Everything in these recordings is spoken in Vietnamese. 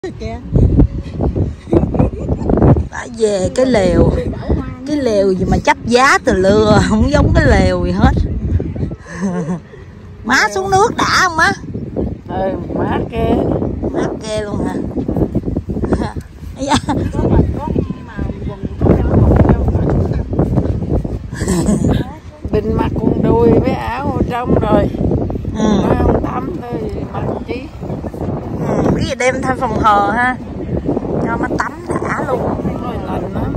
Kìa. Đã về cái lều gì mà chấp giá từ lừa, không giống cái lều gì hết. Má xuống nước đã không má? Ừ, mát ghê luôn hả? Bình mặc quần đùi với áo ở trong rồi. Má không tắm thôi mặc chi. Cái gì đem theo phòng hờ ha, cho má tắm đã luôn. Rồi lạnh lắm.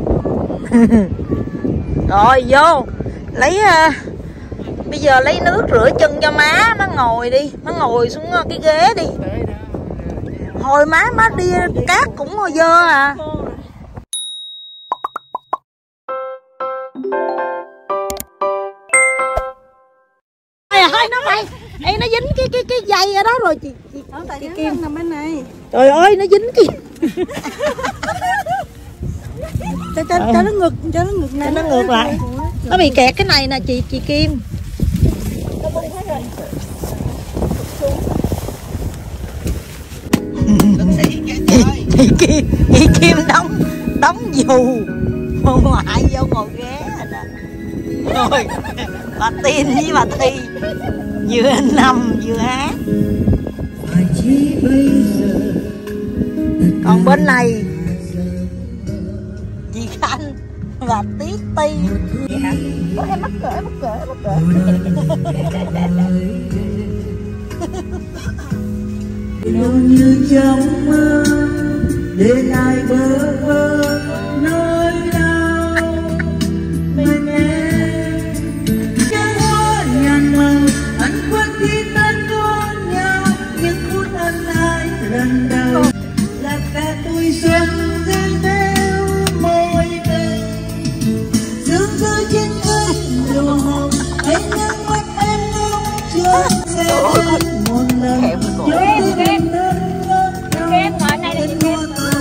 Rồi vô lấy bây giờ lấy nước rửa chân cho má ngồi đi, má ngồi xuống cái ghế đi. Hồi má đi cát cũng hồi dơ à. Thôi nó mày, ê nó dính cái dây ở đó rồi chị Kim nằm bên này. Trời ơi nó dính kìa. cho nó ngược này, nó ngược lại. Nó bị kẹt cái này nè chị Kim. Chị Kim đóng dù ngoại vô ngồi ghé rồi nè. Rồi bà Tiên với bà Thi vừa nằm vừa hát. Còn bên này chị Khanh và Tiết Ti. Có em mắc cỡ. Như trong mơ để lại bơ vơ nỗi đau mình em trăng hoa nhàn màu anh quên khi ta có nhau những phút ân ái lần đầu là cả tuổi xuân rơi theo môi tình sương rơi trên cánh lụa hồng anh nhắc mắt em ngóng chờ sẽ đến một lần Em ngồi này là chị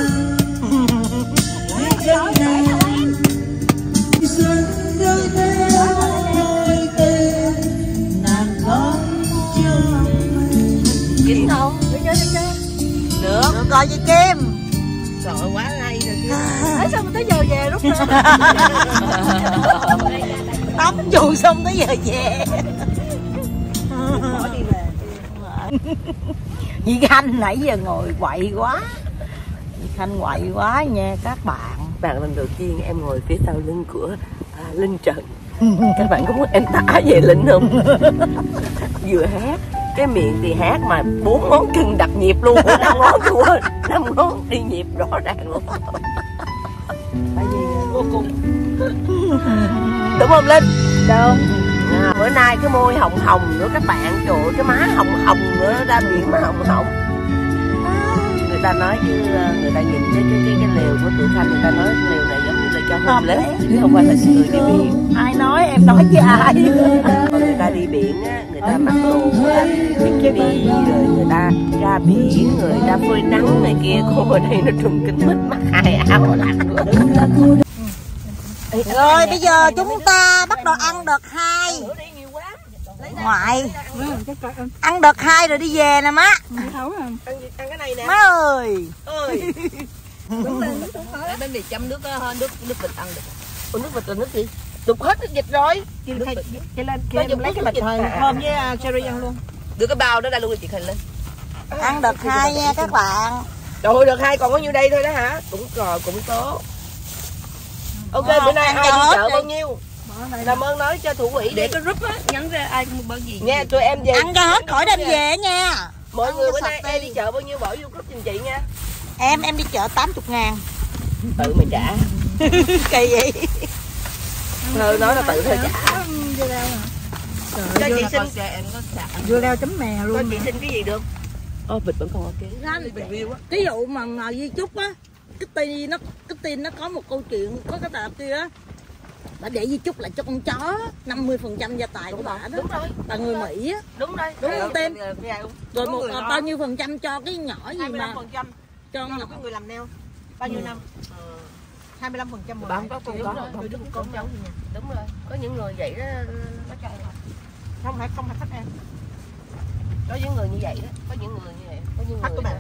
Kính không? Được coi chị Kim. Sợ quá lay rồi kia. Nói sao mà tới giờ về lúc đó. Tắm dù xong tới giờ về. Chị Khanh nãy giờ ngồi quậy quá. Chị Khanh quậy quá nha các bạn. Bạn lần đầu tiên em ngồi phía sau lưng của Linh Trần. Các bạn có muốn em tả về Linh không? Vừa hát cái miệng thì hát mà 4 ngón chân đặt nhịp luôn, 5 ngón đi nhịp rõ ràng luôn. Tại vì vô cùng đúng không Linh? Đúng. Bữa nay cái môi hồng hồng nữa các bạn, trời ơi, cái má hồng hồng nữa, ra miệng má hồng hồng. Người ta nói chứ người ta nhìn cái lều của tụi Khanh, người ta nói cái lều này giống như là cho hôn lết chứ không phải là người đi biển. Ai nói, em nói với ai? Người ta đi biển á, người ta mặc đồ cái đi rồi người ta ra biển, người ta phơi nắng này kia, cô ở đây nó trùm kính mít mặc 2 áo lạnh nữa. Rồi bây giờ chúng ta bắt đầu ăn đợt 2. Ngoại ăn đợt 2 rồi đi về nè má. Ăn cái này nè Má ơi. Để bên này chăm nước nước vịt ăn được. Ủa, nước vịt là nước gì? Đục hết nước vịt rồi. Chị lên kia lấy cái bịch thơm với cherry ăn luôn. Đưa cái bao đó ra luôn rồi chị Khanh lên. Ăn đợt 2 nha các bạn. Trời ơi, đợt 2 còn có nhiêu đây thôi đó hả? Cũng rồi, cũng tốt. Ok, bữa nay ai đi chợ bao nhiêu? Làm ơn nói cho thủ quỹ để cái group á, nhắn ra ai mua bao gì. Nha, tụi em về. Ăn cho hết khỏi đem về nha. Mọi người bữa nay ai đi chợ bao nhiêu bỏ vô group giùm chị nha. Em đi chợ 80.000. Tự mày trả. Kỳ vậy. Thơ nói là tự thơ trả. Cho chị xin Dưa leo chấm mè luôn. Cho chị xin cái gì được? Vịt vẫn còn ok. Cái vụ mà ngồi Di Chúc á, cái tin nó có một câu chuyện, có cái tập kia á, bà để Di Chúc lại cho con chó 50% gia tài của bà đó. Đúng rồi. Bà người Mỹ á. Đúng rồi. Đúng không Tim? Rồi một bao nhiêu phần trăm cho cái nhỏ gì mà 25% cho cái người làm neo bao nhiêu năm? 25% một bà không có con chó, không có con cháu gì nha. Đúng rồi. Có những người vậy đó nó chạy. Không phải khách em. Có những người như vậy đó, có những người như vậy, có những người khách của bạn em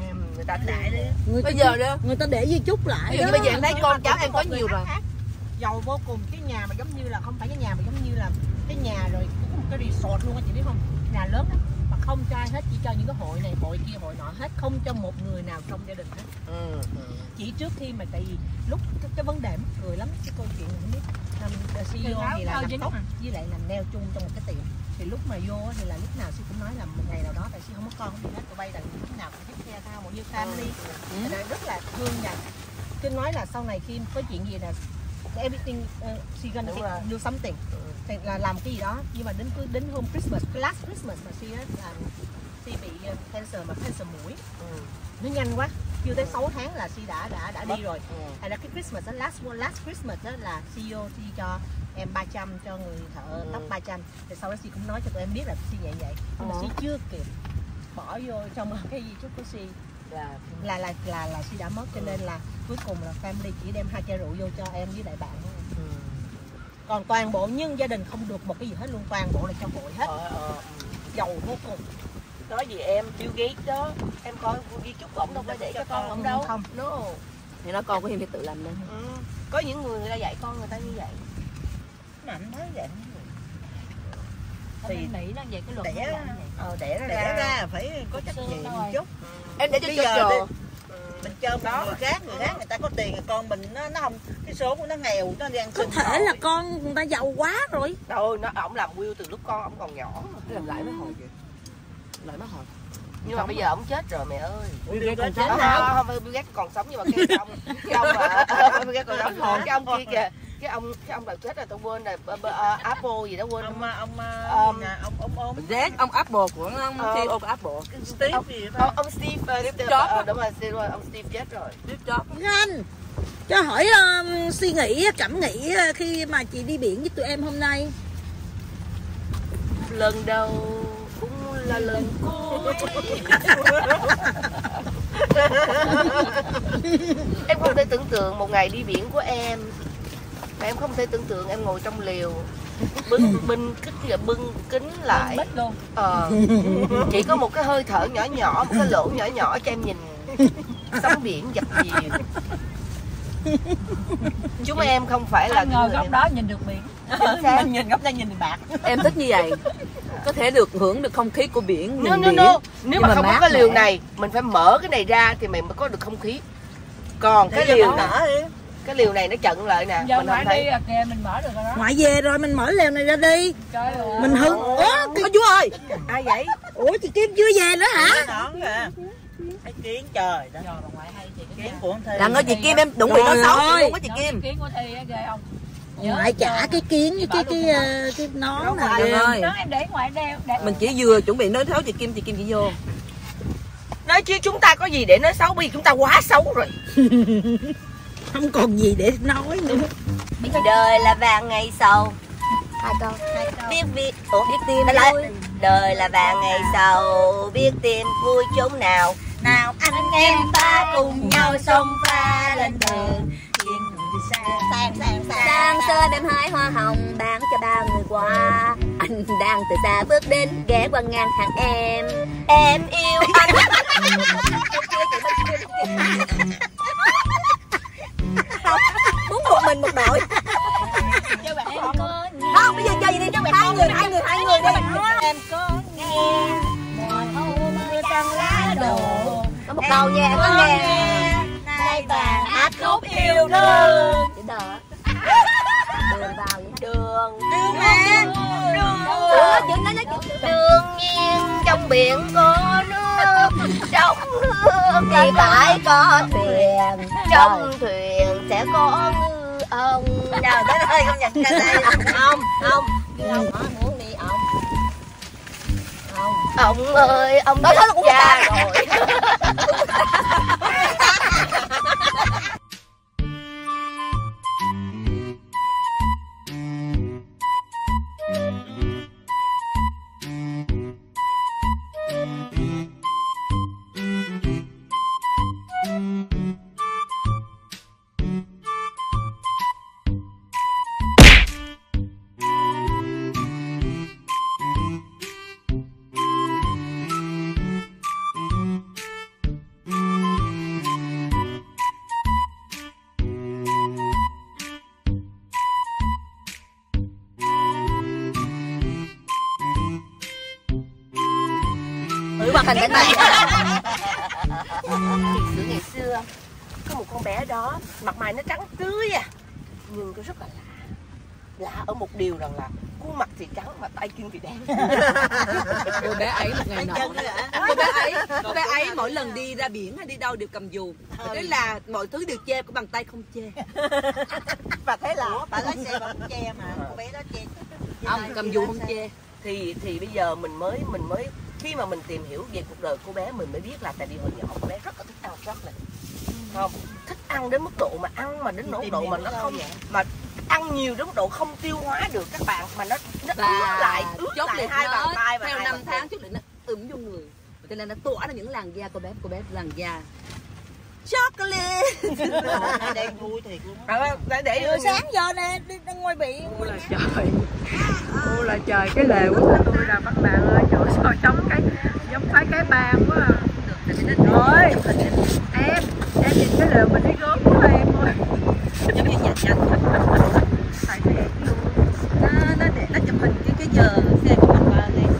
người ta đại đi. Bây giờ đó người ta để di chúc lại đó. Bây giờ em thấy con cháu em có nhiều rồi. Giàu vô cùng, cái nhà mà giống như là không phải cái nhà mà giống như là cái nhà rồi cũng một cái resort luôn á, chị biết không? Nhà lớn đó, mà không cho ai hết, chỉ cho những cái hội này, hội kia, hội nọ hết, không cho một người nào trong gia đình hết. Chỉ trước khi mà tại vì lúc cái vấn đề mắc cười lắm, cái câu chuyện không biết CEO thì là làm tóc với lại làm nail chung trong một cái tiệm, thì lúc mà vô thì là lúc nào sư cũng nói là một ngày nào đó tại sư không có con không gì hết, tụi bay là lúc nào cũng thích theo tao một như family, rất là thương nhà. Cứ nói là sau này khi có chuyện gì là everything she gonna do something, thì là làm cái gì đó, nhưng mà đến hôm Christmas, cái last Christmas mà she là she bị cancer mà cancer mũi, nó nhanh quá, chưa tới 6 tháng là she đã đi rồi. Hay là cái Christmas đó, last Christmas đó là CEO she cho em 300 cho người thợ tóc 300, thì sau đó she cũng nói cho tụi em biết là she vậy, nhưng mà she chưa kịp bỏ vô trong cái gì chút của she là she đã mất, cho nên là cuối cùng là family chỉ đem 2 chai rượu vô cho em với đại bạn thôi. Còn toàn bộ nhưng gia đình không được một cái gì hết luôn, toàn bộ là cho hội hết. Giàu vô cùng. Nói gì em Bill Gates đó, em coi ghi chúc ổng đâu phải để cho con ổng đâu. Không. No. Thì nó con của em phải tự làm nên. Có những người ta dạy con người ta như vậy. Mà anh nói vậy. Thì Mỹ nó về cái luật đẻ ra phải có trách nhiệm một chút. Em để cho trò mình cho đó người khác người ta có tiền, con mình nó không, cái số của nó nghèo, nó đi ăn có thể là con người ta giàu quá rồi. Đâu, ổng làm Will từ lúc con ổng còn nhỏ mà. Làm lại mới hồi kìa. Lại mới hồi. Nhưng mà bây giờ ổng chết rồi mẹ ơi. Bill Gates còn sống sống. Không, Bill Gates còn sống nhưng mà cái ông Bill Gates còn sống, cái ông kia kìa. Cái ông nào chết rồi tôi quên rồi, Apple gì đó quên. Ông Ông Apple của ông CEO của Apple. Steve gì phải? Ông Steve Jobs. Đúng rồi, ông Steve chết rồi. Steve Jobs. Anh cho hỏi suy nghĩ, cảm nghĩ khi mà chị đi biển với tụi em hôm nay. Lần đầu cũng là lần cuối. Em không thể tưởng tượng một ngày đi biển của em, mà em không thể tưởng tượng em ngồi trong liều bưng kính lại, chỉ có một cái hơi thở nhỏ nhỏ, một cái lỗ nhỏ nhỏ cho em nhìn sóng biển dập dìu. Chúng em không phải là ngồi góc đó nhìn được biển, mình nhìn góc đó nhìn được bạc. Em thích như vậy, có thể được hưởng được không khí của biển. Nếu mà không có cái liều này, mình phải mở cái này ra thì mình mới có được không khí. Còn cái liều này nó chận lại nè. Giờ ngoại đi kìa, mình mở được rồi đó. Ngoại về rồi mình mở lều này ra đi. Mình hứng. Ủa chú ơi, ai vậy? Ủa chị Kim chưa về nữa hả? Cái kiến trời đó. Kiến của Thi. Đặng ơi chị Kim em đụng bị nó xấu luôn á chị Kim. Kiến của Thi ghê không? Ngoại trả cái kiến với cái nón nè ơi. Nón em để ngoại đeo. Mình chỉ vừa chuẩn bị nói xấu chị Kim chỉ vô. Nói chứ chúng ta có gì để nói xấu, vì chúng ta quá xấu rồi. Không còn gì để nói nữa. Đời là vàng ngày sau. Hai câu. Biết tìm vui. Đời là vàng ngày sau, biết tìm vui chốn nào. Nào anh em ta cùng nhau xông pha lên đường. Sáng sớm em hái hoa hồng bán cho 3 người qua. Anh đang từ xa bước đến ghé qua ngang hàng em. Em yêu anh. Muốn một mình một đội. Không, bây giờ chơi gì đi, hai người đi. Em có nghe mùa trăng lá đổ. Có một đầu nha, em có nghe. Nay bà hát khúc yêu thương. Chữ đờ á. Đường vào vậy. Đường Mà đương nhiên trong biển có nước, trong nước thì phải có thuyền, trong thuyền sẽ có ngư ông. trời đất ơi, không nhận ra đây. Ông muốn đi ông. Ông ơi, ông Thôi thôi cũng già rồi. hoạt hình đánh bạc. Ngày xưa có một con bé đó mặt mày nó trắng tươi à, nhưng nó rất là lạ ở một điều rằng là khuôn mặt thì trắng mà tay chân thì đen. Cô bé ấy một ngày nọ, cô bé ấy mỗi lần đi ra biển hay đi đâu đều cầm dù. Thế là mọi thứ đều che, có bằng tay không che. Và thế là bà lái xe bà cũng che mà cô bé đó che. Ông cầm dù không che. Thì bây giờ mình mới khi mà mình tìm hiểu về cuộc đời cô bé mình mới biết là tại vì hồi nhỏ cô bé rất là thích ăn chocolate, không thích ăn đến mức độ mà ăn mà đến nỗi độ mà nó không mà ăn nhiều đến mức độ không tiêu hóa được các bạn, mà nó ướt lại hai bàn tay và theo 5 tháng chút nữa nó vô người, cho nên nó tỏa ra những làn da cô bé làn da chocolate. Đang vui thì cũng để sáng giờ nè đi ra ngoài biển. Ô là trời cái lều của tôi là các bạn ơi, chỗ sao giống phải cái bàn quá à. Rồi em nhìn cái lều mình thấy gớm quá em ơi. Giống như nhặt Tại thiệt luôn. nó để nó chụp hình cái giờ xe của mình qua đây.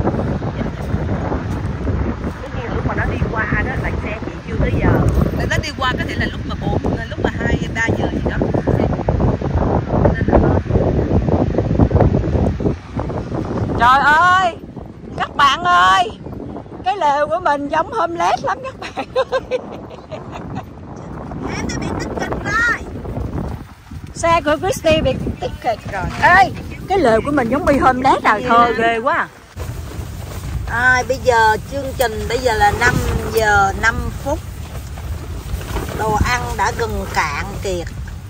Tất nhiên lúc mà nó đi qua đó là xe chị chưa tới giờ. Nó đi qua có thể là lúc mà 2-3 giờ gì đó. Trời ơi, các bạn ơi, cái lều của mình giống homeless lắm các bạn ơi. Em đã bị tích cực rồi. Xe của Christy bị tích cực rồi. Ê, cái lều của mình giống bị homeless rồi, thôi ghê quá. Bây giờ chương trình bây giờ là 5 giờ 5 phút. Đồ ăn đã gần cạn kiệt.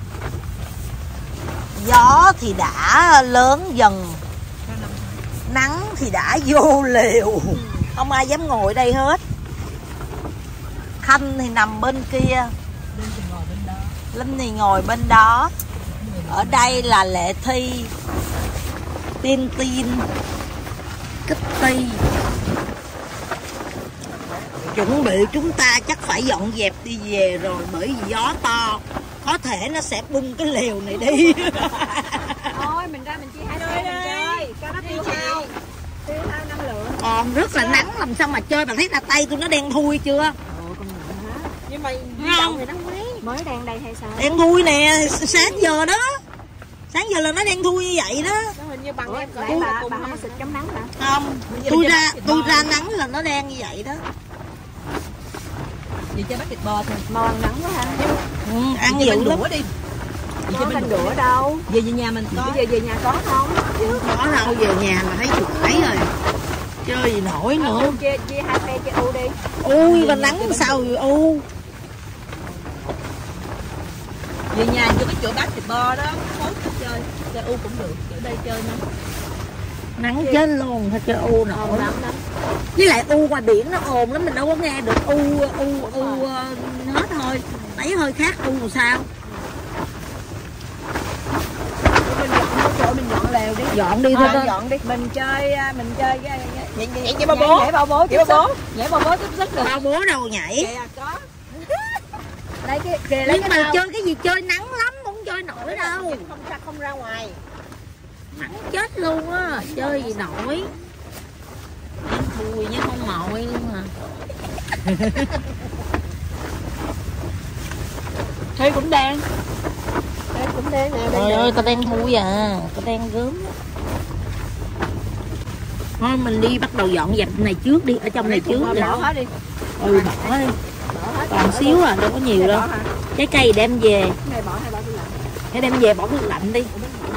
Gió thì đã lớn dần, nắng thì đã vô lều, không ai dám ngồi đây hết. Khanh thì nằm bên kia, Linh thì ngồi bên đó. Ở đây là Lệ Thi, Tin, Kitty. Chuẩn bị chúng ta chắc phải dọn dẹp đi về rồi, bởi vì gió to, có thể nó sẽ bung cái lều này đi. Thôi mình ra mình chia hai đôi mình chơi, cho nó tiêu hao năng lượng. Còn rất là nắng làm sao mà chơi, bạn thấy là tay tôi nó đen thui chưa? Nhưng mà không, mới đang đây hay sao? đen thui nè, sáng giờ đó. Sáng giờ là nó đen thui như vậy đó. Hình như bằng em bà không có xịt chống nắng hả? Không, tôi ra nắng là nó đen như vậy đó. Vậy chơi basketball thôi. Mau ăn nắng quá ha. Ăn dữ lắm. Đi. Không ăn đũa đâu. Về nhà mình có. Bây giờ về nhà có không? Có đâu, về nhà mà thấy chuỗi rồi. Chơi gì nổi nữa. Chia hai phe chơi u đi. Ui, mà nắng sao rồi u. Về nhà vô cái chỗ basketball đó, phốt chơi u cũng được. Ở đây chơi nữa. Nắng chết luôn, thôi chơi u nổi. Với lại u ngoài biển nó ồn lắm, mình đâu có nghe được u hết thôi. Lấy hơi khác u làm sao? Mình dọn lều đi. Dọn đi thôi. Dọn đi. Mình chơi Nhảy bao bố. Nhảy bao bố tiếp sức được. Bao bố đâu nhảy. Có. Lấy cái Nhưng mà chơi cái gì chơi nắng lắm, không chơi nổi đâu. Không ra ngoài. Nắng chết luôn á, chơi gì nổi. Em thui chứ không mồi luôn mà. Thế cũng đang. Nè. Trời ơi, tao đen thui à, tao đen gớm. Thôi mình đi bắt đầu dọn dẹp này trước đi, ở trong này trước. Bỏ hết đi. Bỏ đi. Còn xíu à, đâu có nhiều đâu. Trái cây đem về. Cái này bỏ hay bỏ tủ lạnh? Hãy đem về bỏ tủ lạnh đi.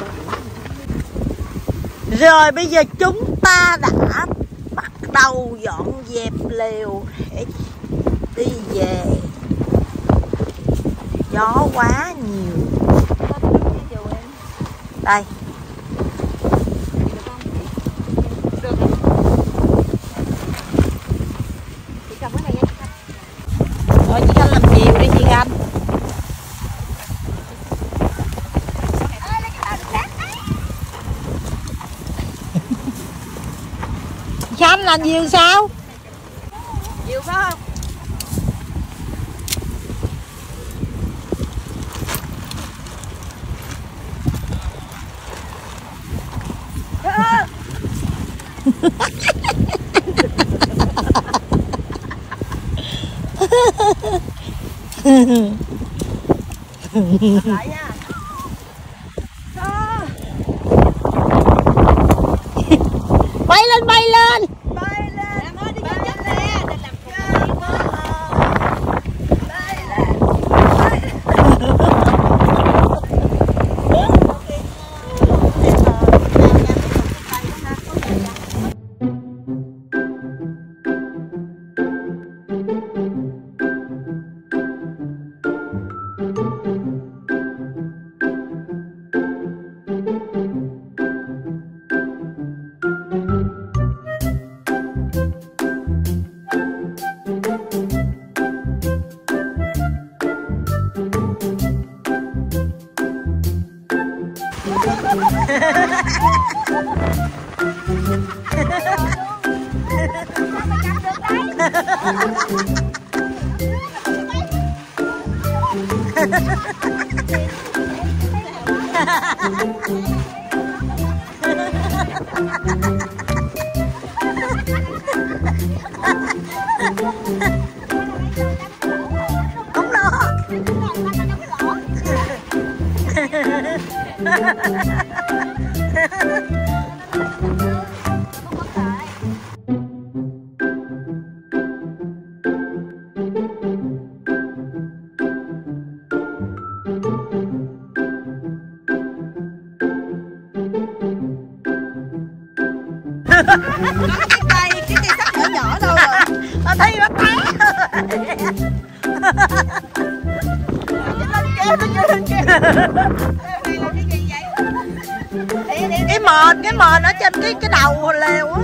Rồi bây giờ chúng ta đã bắt đầu dọn dẹp lều để đi về. Gió quá nhiều. Đây. Rồi chị Khanh làm nhiều đi chị Khanh. Khanh làm nhiều sao? Nhiều phải không? Lại nha. Bay lên, bay lên. Em ơi đi chân nè, để làm cùng cái cây sắt nhỏ nhỏ đâu rồi. Tao thấy nó té. Cái mền ở trên cái đầu lều á.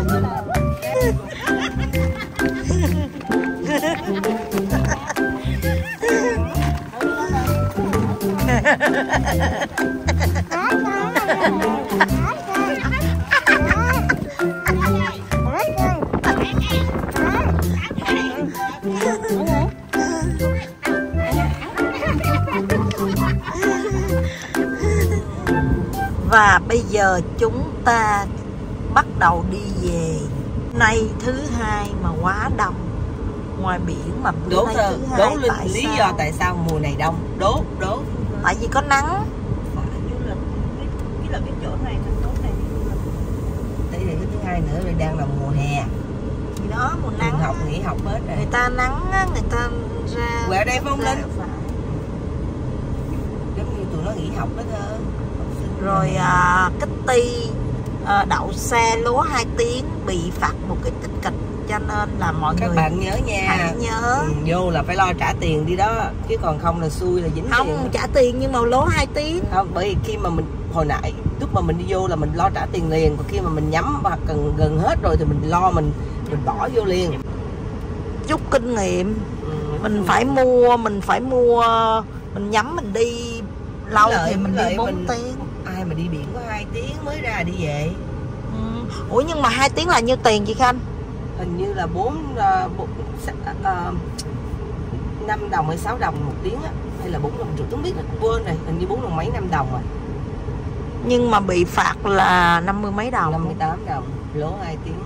Và bây giờ chúng ta bắt đầu đi về. Nay thứ hai mà quá đông. Ngoài biển mà bữa nay thứ hai. Đố lý do tại sao mùa này đông. Đố. Tại vì có nắng. Cái chỗ này đây là cái thứ hai nữa, rồi đang là mùa hè. Thì đó, mùa nắng. Trường học nghỉ học hết rồi. Người ta nắng á, người ta ra. Quẹo đây Phong Linh. Giống như tụi nó nghỉ học đó thôi. Rồi Kitty đậu xe lúa 2 tiếng bị phạt một cái tích kịch, cho nên là mọi các người bạn nhớ nha, hãy nhớ vô là phải lo trả tiền đi đó, chứ còn không là xui là dính không tiền. trả tiền nhưng mà lúa 2 tiếng Không, bởi vì khi mà mình hồi nãy lúc mà mình đi vô là mình lo trả tiền liền, còn khi mà mình nhắm hoặc gần hết rồi thì mình lo mình bỏ vô liền. chút kinh nghiệm. Mình phải mua mình nhắm mình đi lâu thì mình đi 4 tiếng. Ai mà đi biển có 2 tiếng mới ra đi về. Ủa nhưng mà 2 tiếng là nhiêu tiền chị Khanh? Hình như là 5 đồng hay 6 đồng một tiếng á, hay là 4 đồng rưỡi, không biết, quên rồi, hình như 4 đồng mấy 5 đồng rồi. Nhưng mà bị phạt là 50 mấy đồng. 58 đồng, lỗ 2 tiếng.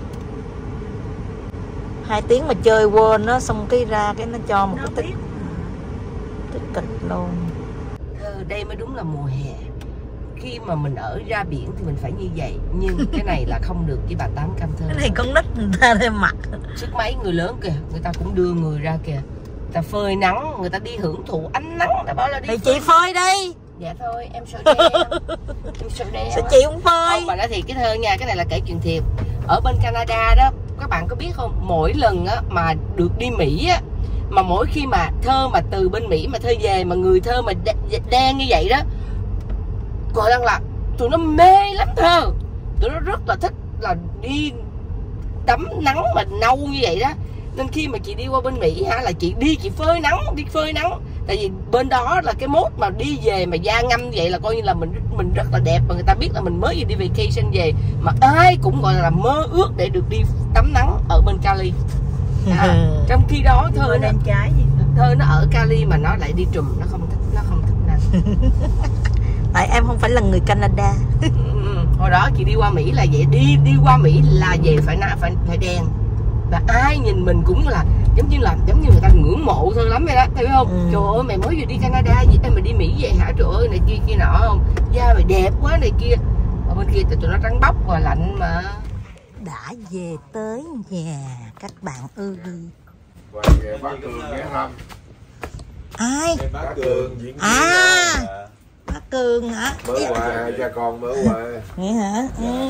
2 tiếng mà chơi quên nó, xong cái ra cái nó cho một cái tích kịch luôn. Đây mới đúng là mùa hè. Khi mà mình ở ra biển thì mình phải như vậy, nhưng cái này là không được với bà Tám Cam Thơ. Cái này con nít người ta thêm mặt. Sức mấy người lớn kìa, người ta cũng đưa người ra kìa, người ta phơi nắng, người ta đi hưởng thụ ánh nắng, ta bảo là đi. Thì chị phơi đi. Dạ thôi, em sợ đen. Em sợ đen. Sao chị không phơi? Không, bà nói thiệt cái Thơ nha, cái này là kể chuyện thiệt. Ở bên Canada đó, các bạn có biết không, mỗi lần á mà được đi Mỹ á, mà mỗi khi mà Thơ mà từ bên Mỹ mà Thơ về mà người Thơ mà đen như vậy đó, gọi là tụi nó mê lắm Thơ. Tụi nó rất là thích là đi tắm nắng mà nâu như vậy đó. Nên khi mà chị đi qua bên Mỹ hả, là chị đi chị phơi nắng. Tại vì bên đó là cái mốt mà đi về mà da ngâm như vậy là coi như là mình rất là đẹp, và người ta biết là mình mới đi vacation về, mà ai cũng gọi là mơ ước để được đi tắm nắng ở bên Cali. Trong khi đó Thơ nó ở Cali mà nó lại đi trùm, nó không thích nắng. Tại em không phải là người Canada. Hồi đó chị đi qua Mỹ là vậy, đi qua Mỹ là về phải đen, và ai nhìn mình cũng là giống như người ta ngưỡng mộ thôi lắm vậy đó, thấy không? Trời ơi mày mới vừa đi Canada gì mày đi Mỹ vậy hả? Trời ơi này kia nọ không, da mày đẹp quá này kia. Ở bên kia tụi nó trắng bóc và lạnh mà. Đã về tới nhà các bạn ơi. Về bác Cường nghe không? Ai? Bác Cường diễn viên. Bác Cường hả? Mới qua cha con mới qua. Vậy hả?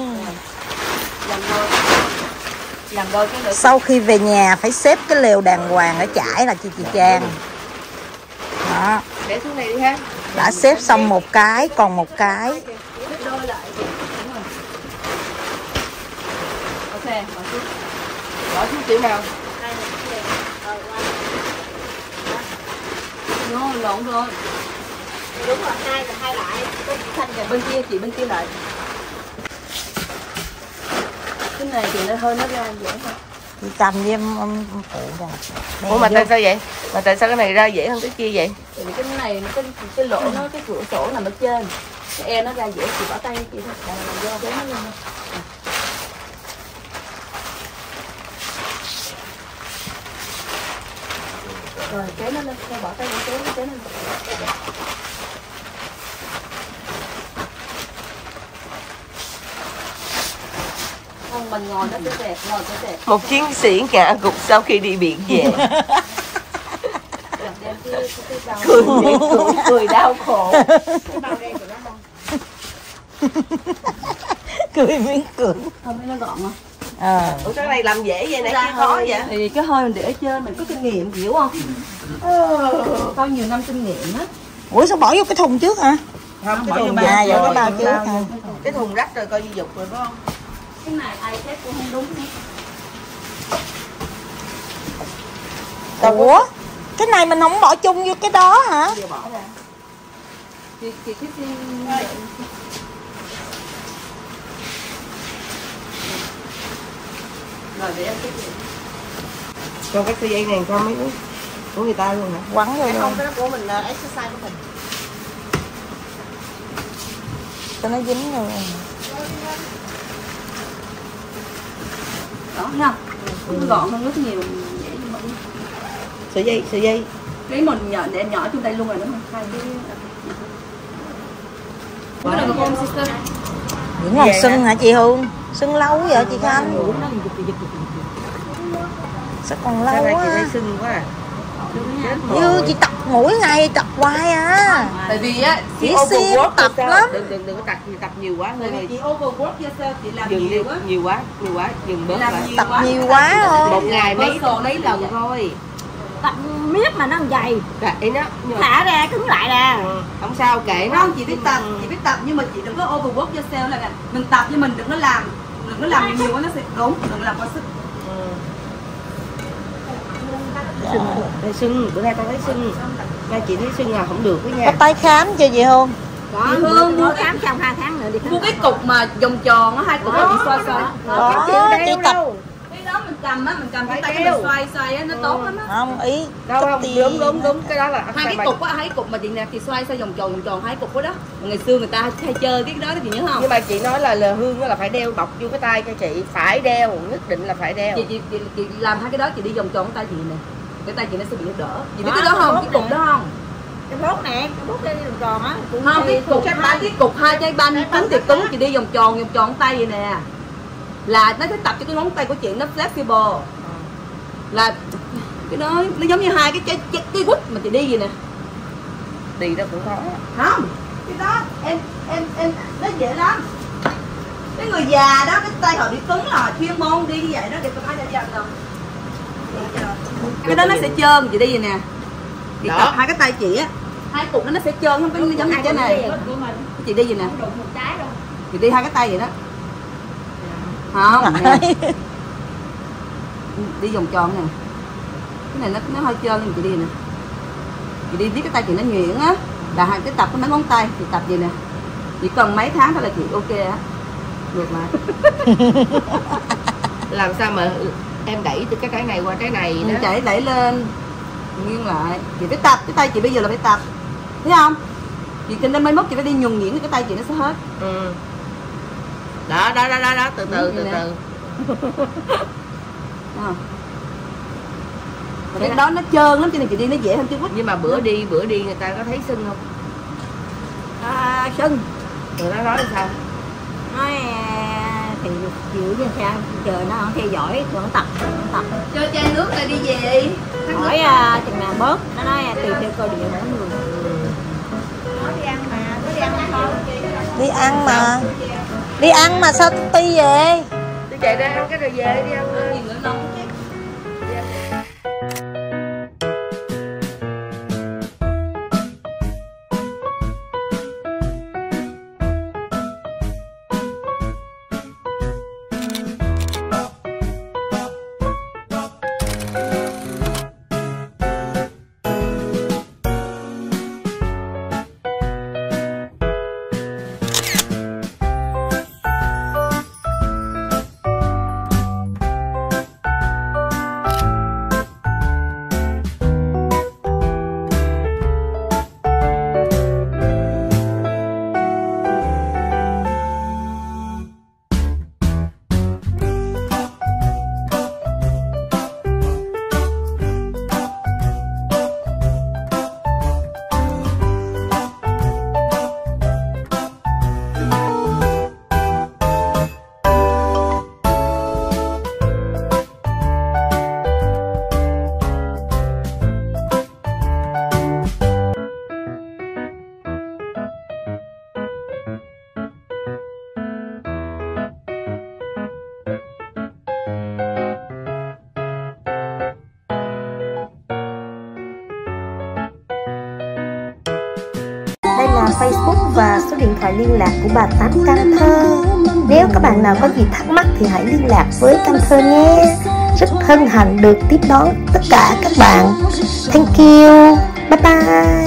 Làm đôi cái nữa. Sau khi về nhà phải xếp cái lều đàng hoàng ở trải là chị Trang. Đó. Để xuống này đi ha. Đã xếp xong một cái, còn một cái. Đôi lại. Ok, bỏ xuống. Bỏ xuống kiểu nào? No, lộn rồi. Đúng rồi, hai lại. Xanh rồi Bên kia chị bên kia lại. Cái này thì nó hơi nó ra dễ thôi. Chị cầm với em phụ ra. Ủa mà tại sao vậy? Mà tại sao cái này ra dễ hơn cái kia vậy? Tại vì cái này cái lỗ nó cái cửa sổ nằm ở trên. Cái e nó ra dễ chị bỏ tay chị thôi. Là làm vô kéo nó lên. Rồi kéo nó lên, bỏ tay kéo nó lên. Không, mình ngồi nó sẽ đẹp, ngồi sẽ đẹp. Một chiến sĩ ngã gục sau khi đi biển về. cười đau khổ. Cười miếng cưỡng. Không thấy nó gọn không? Ủa cái này làm dễ vậy này kia khó vậy? Thì cái hơi mình để ở trên mình có kinh nghiệm hiểu không? Có nhiều năm kinh nghiệm á. Ủa sao bỏ vô cái thùng trước hả? Không, cái thùng vậy cái bao trước hả? Cái thùng rách rồi coi dư dục rồi phải không? Cái này ai xét cũng không đúng nữa. Ủa? Cái này mình không bỏ chung vô cái đó hả? Giờ bỏ ra. Chị thích rồi để em cái gì? Cho cái dây này cho mấy của người ta luôn hả? Quắn vô không, luôn. cái đó của mình là exercise của mình. Cho nó dính rồi. Đó thấy không? Nó gọn hơn rất nhiều, dễ như vậy. Sợi dây. Lấy một nhỏ để nhỏ trong tay luôn rồi đúng không? Hai cái. Cái này của cô sister. Vẫn còn sưng hả chị Hương? Sưng lâu vậy chị Khanh? Sao còn lâu Cái này quá? chị thấy sưng quá à. Như chị tập mỗi ngày tập hoài à. Tại vì á Chị siêng tập lắm. Đừng có tập nhiều quá tại vì chị overwork yourself, chị làm dừng nhiều quá. nhiều quá dừng bớt lại. Tập nhiều quá không? Một ngày mấy lần thôi. Tập miết mà nó dày, Kệ nó. thả ra cứng lại ra. Không sao kệ nó. Không, chị biết tập nhưng mà chị đừng có overwork yourself là mình tập nhưng mình đừng có làm nhiều quá nó sẽ đúng, đừng làm quá sức. Sưng, bữa nay tao thấy sưng. Mai chị thấy sưng là không được với nha. Có tới khám chưa chị Hương? Có, Hương mua khám trong 2 tháng nữa đi khám. Mua cái cục mà vòng tròn á, 2 cục đó chị xoay. Có, chị tập. Cái đó mình cầm cái tay mình xoay á, nó tốt lắm á. Không, ý. Đâu không, đúng, cái đó là Hai cái cục mà chị nè, chị xoay vòng tròn 2 cục đó đó. Ngày xưa người ta hay chơi cái đó chị nhớ không? Nhưng mà chị nói là Hương là phải đeo bọc vô cái tay cho chị, phải đeo, nhất định là phải đeo. Chị làm hai cái đó, chị đi vòng tròn cái tay chị nè. Cái tay chị nó sẽ bị đỡ. Chị biết cái đó không? Cái cục đó không? Cái bốt nè, cái bốt đây đi vòng tròn á. Không, cái cục hai trái banh cứng thì cứng, chị đi vòng tròn tay vậy nè. Là nó sẽ tập cho cái ngón tay của chị nó flexible. Là cái đó nó giống như hai cái quýt mà chị đi vậy nè. Đi đó cũng khó. Không, cái đó em nó dễ lắm. Cái người già đó cái tay họ bị cứng là chuyên môn đi như vậy đó, để tôi nói cho chị rồi. Cái đó nó sẽ trơn, chị đi vậy nè. Chị tập hai cái tay chị á, 2 cục nó sẽ trơn, không có giống như cái này. Chị đi vậy nè. Chị đi 2 cái tay vậy đó. Không, đi vòng tròn nè. Cái này nó hơi trơn nhưng chị đi nè. Chị đi biết cái tay chị nó nhuyễn á, là hai cái tập cái mấy ngón tay thì tập gì nè. Chỉ cần mấy tháng thôi là chị ok á. Ngược lại. Làm sao mà em đẩy từ cái này qua cái này đó. Chị đẩy lên nghiêng lại. Chị phải tập, cái tay chị bây giờ là phải tập. Thấy không? Chị trên đây mai mốt chị phải đi nhuần nhuyễn cái tay chị nó sẽ hết. Đó, từ từ. Cái đó nó trơn lắm cho nên chị đi nó dễ hơn chứ quýt. Nhưng mà bữa đi người ta có thấy sưng không? Sưng. Rồi nó nói sao? Nói thì chịu chứ sao, chờ nó không theo dõi vẫn tập. Cho chai nước là đi về. Hỏi chừng nào bớt, nó nói tùy theo cơ địa mỗi người. Nói đi ăn mà, có đi ăn không? Đi ăn mà sao Ti về? Tôi chạy ra ăn cái rồi về đi ăn thôi. Nhiều người nóng chứ. Đây là Facebook và số điện thoại liên lạc của bà Tám Cam Thơ. Nếu các bạn nào có gì thắc mắc thì hãy liên lạc với Cam Thơ nhé. Rất hân hạnh được tiếp đón tất cả các bạn. Thank you. Bye bye.